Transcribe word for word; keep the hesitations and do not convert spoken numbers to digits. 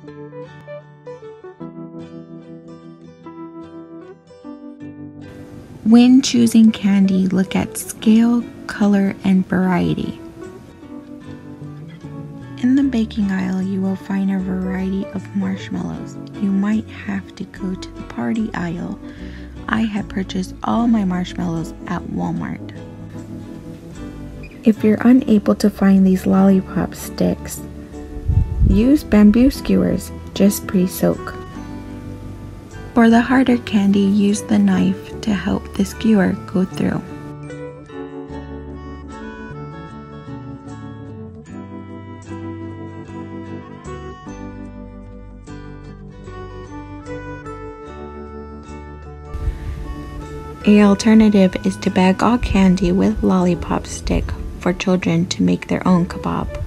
When choosing candy, look at scale, color, and variety. In the baking aisle, you will find a variety of marshmallows. You might have to go to the party aisle. I have purchased all my marshmallows at Walmart. If you're unable to find these lollipop sticks, use bamboo skewers, just pre-soak. For the harder candy, use the knife to help the skewer go through. An alternative is to bag all candy with lollipop stick for children to make their own kebab.